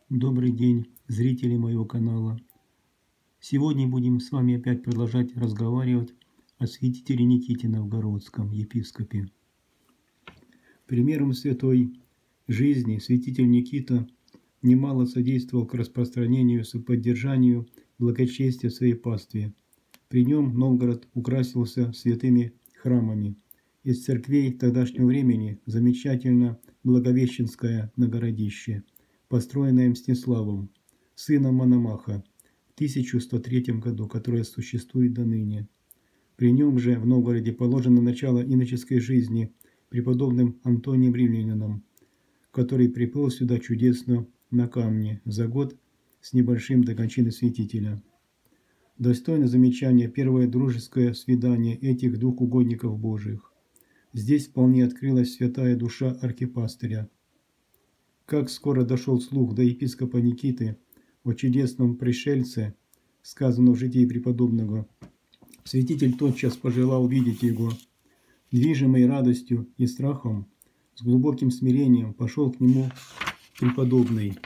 Добрый день, зрители моего канала. Сегодня будем с вами опять продолжать разговаривать о святителе Никите Новгородском, епископе. Примером святой жизни святитель Никита немало содействовал к распространению и поддержанию благочестия в своей пастве. При нем Новгород украсился святыми храмами. Из церквей тогдашнего времени замечательно Благовещенское на городище, построенное Мстиславом, сыном Мономаха, в 1103 году, которое существует до ныне. При нем же в Новгороде положено начало иноческой жизни преподобным Антонием Римлянином, который приплыл сюда чудесно на камне за год с небольшим до кончины святителя. Достойно замечания первое дружеское свидание этих двух угодников Божиих. Здесь вполне открылась святая душа архипастыря. Как скоро дошел слух до епископа Никиты о чудесном пришельце, сказано в житии преподобного, святитель тотчас пожелал видеть его. Движимый радостью и страхом, с глубоким смирением пошел к нему преподобный.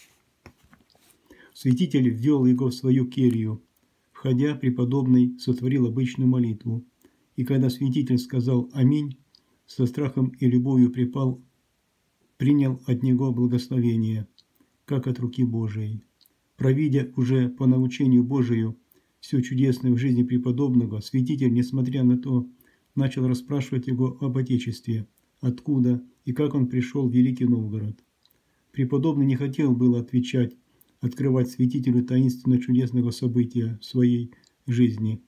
Святитель ввел его в свою келью. Входя, преподобный сотворил обычную молитву, и когда святитель сказал «Аминь», со страхом и любовью принял от него благословение, как от руки Божией. Провидя уже по научению Божию все чудесное в жизни преподобного, святитель, несмотря на то, начал расспрашивать его об Отечестве, откуда и как он пришел в Великий Новгород. Преподобный не хотел было открывать святителю таинственно чудесного события своей жизни.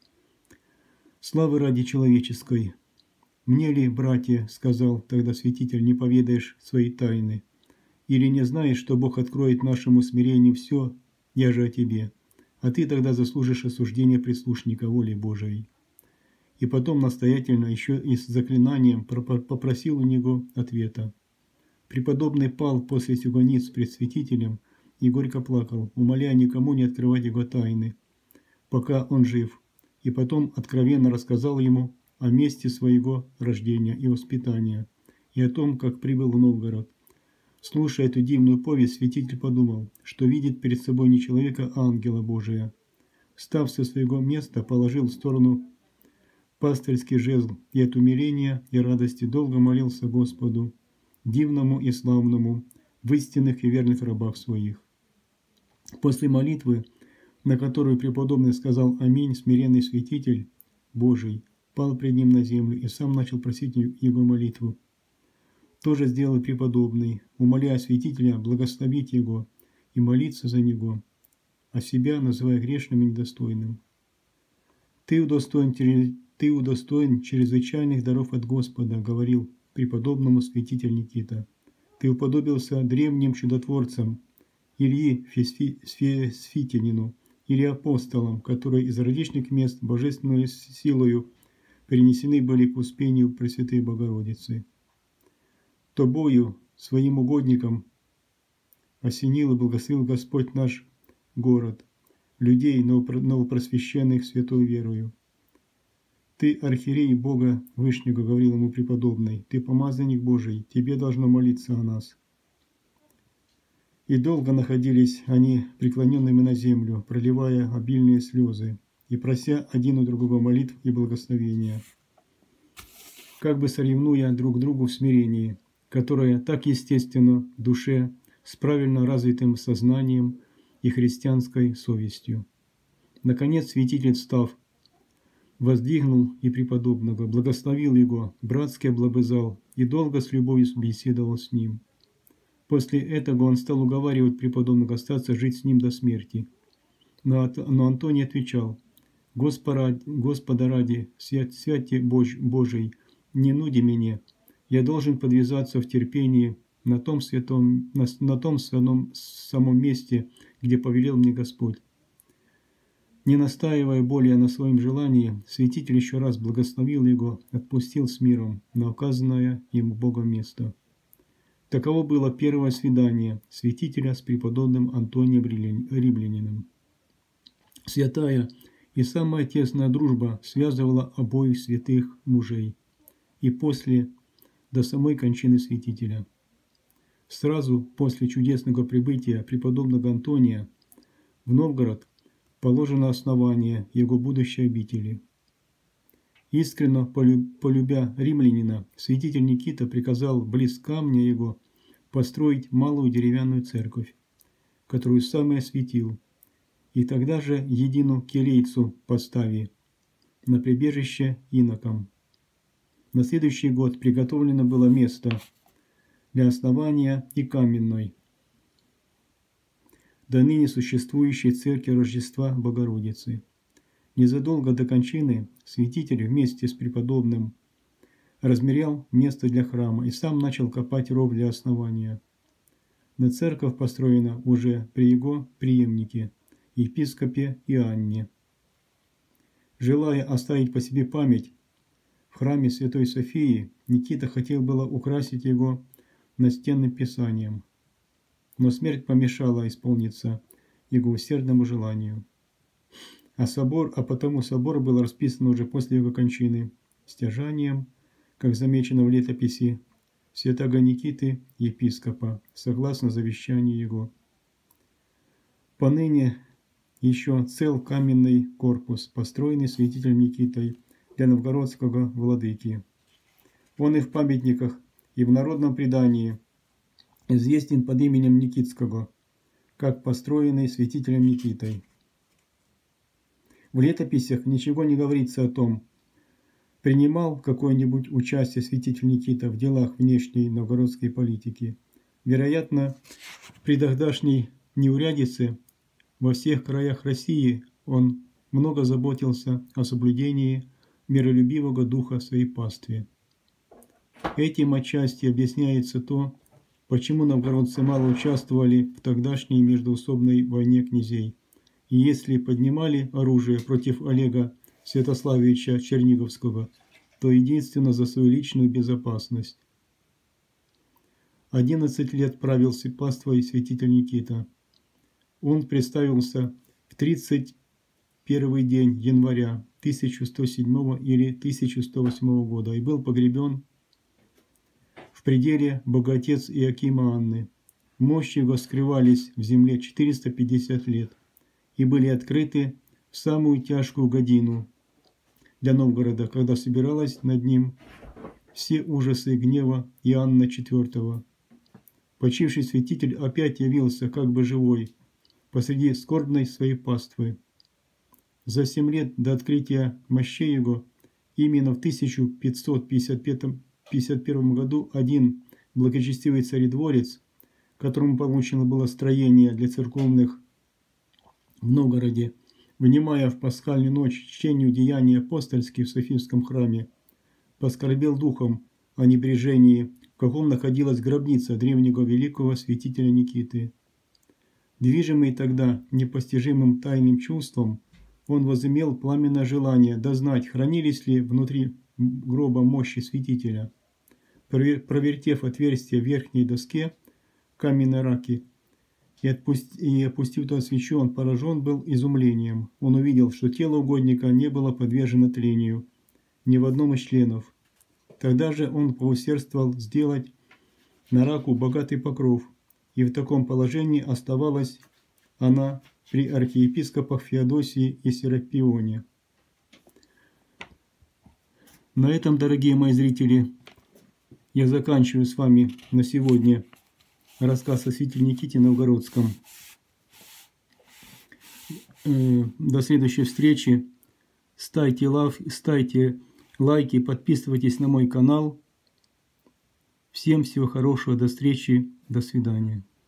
Славы ради человеческой. «Мне ли, братья, — сказал тогда святитель, — не поведаешь своей тайны? Или не знаешь, что Бог откроет нашему смирению все, я же о тебе, а ты тогда заслужишь осуждения прислушника воли Божией?» И потом настоятельно еще и с заклинанием попросил у него ответа. Преподобный пал после сюгониц пред святителем и горько плакал, умоляя никому не открывать его тайны, пока он жив, и потом откровенно рассказал ему о месте своего рождения и воспитания, и о том, как прибыл в Новгород. Слушая эту дивную повесть, святитель подумал, что видит перед собой не человека, а ангела Божия. Встав со своего места, положил в сторону пастырский жезл и от умиления и радости долго молился Господу, дивному и славному, в истинных и верных рабах своих. После молитвы, на которую преподобный сказал «Аминь», смиренный святитель Божий пал пред ним на землю и сам начал просить его молитву. То же сделал и преподобный, умоляя святителя благословить его и молиться за него, а себя называя грешным и недостойным. «Ты удостоен чрезвычайных даров от Господа», — говорил преподобному святитель Никита. «Ты уподобился древним чудотворцам, Ильи Сфитянину или апостолам, которые из различных мест божественной силою перенесены были к Успению Пресвятой Богородицы. Тобою, своим угодником, осенил и благословил Господь наш город, людей, новопросвященных святой верою. Ты архиерей Бога Вышнего, — говорил ему преподобный, — ты помазанник Божий, тебе должно молиться о нас». И долго находились они преклоненными на землю, проливая обильные слезы и прося один у другого молитв и благословения, как бы соревнуя друг другу в смирении, которое так естественно в душе с правильно развитым сознанием и христианской совестью. Наконец святитель, встав, воздвигнул и преподобного, благословил его, братски облобызал и долго с любовью беседовал с ним. После этого он стал уговаривать преподобного остаться жить с ним до смерти. Но Антоний отвечал: «Господа ради, святе Божий, не нуди меня, я должен подвязаться в терпении на том самом месте, где повелел мне Господь». Не настаивая более на своем желании, святитель еще раз благословил его, отпустил с миром на указанное ему Богом место. Таково было первое свидание святителя с преподобным Антонием Римлянином. Святая и самая тесная дружба связывала обоих святых мужей и после до самой кончины святителя. Сразу после чудесного прибытия преподобного Антония в Новгород положено основание его будущей обители. Искренно полюбя римлянина, святитель Никита приказал близ камня его построить малую деревянную церковь, которую сам и осветил, и тогда же едину келейцу постави на прибежище инокам. На следующий год приготовлено было место для основания и каменной, до ныне существующей церкви Рождества Богородицы. Незадолго до кончины святитель вместе с преподобным размерял место для храма и сам начал копать ров для основания. Но церковь построена уже при его преемнике, епископе Иоанне. Желая оставить по себе память в храме Святой Софии, Никита хотел было украсить его настенным писанием, но смерть помешала исполниться его усердному желанию. А потому собор был расписан уже после его кончины стяжанием, как замечено в летописи святого Никиты, епископа, согласно завещанию его. Поныне еще цел каменный корпус, построенный святителем Никитой для новгородского владыки. Он и в памятниках, и в народном предании известен под именем Никитского, как построенный святителем Никитой. В летописях ничего не говорится о том, принимал какое-нибудь участие святитель Никита в делах внешней новгородской политики. Вероятно, при тогдашней неурядице во всех краях России он много заботился о соблюдении миролюбивого духа своей пастве. Этим отчасти объясняется то, почему новгородцы мало участвовали в тогдашней междоусобной войне князей, и если поднимали оружие против Олега Святославича Черниговского, то единственно за свою личную безопасность. 11 лет правил паствой святитель Никита. Он представился в 31 день января 1107 или 1108 года и был погребен в пределе богатец Иакима Анны. Мощи его скрывались в земле 450 лет и были открыты в самую тяжкую годину для Новгорода, когда собиралась над ним все ужасы гнева Иоанна IV. Почивший святитель опять явился, как бы живой, посреди скорбной своей паствы. За 7 лет до открытия мощей его, именно в 1551 году, один благочестивый царедворец, которому поручено было строение для церковных в Новгороде, внимая в пасхальную ночь чтению деяний апостольских в Софийском храме, поскорбел духом о небрежении, в каком находилась гробница древнего великого святителя Никиты. Движимый тогда непостижимым тайным чувством, он возымел пламенное желание дознать, хранились ли внутри гроба мощи святителя. Провертев отверстие в верхней доске каменной раки и опустив туда свечу, он поражен был изумлением. Он увидел, что тело угодника не было подвержено тлению ни в одном из членов. Тогда же он поусердствовал сделать на раку богатый покров, и в таком положении оставалась она при архиепископах Феодосии и Серапионе. На этом, дорогие мои зрители, я заканчиваю с вами на сегодня рассказ о святителе Никите Новгородском. До следующей встречи. Ставьте лайки, подписывайтесь на мой канал. Всем всего хорошего, до встречи, до свидания.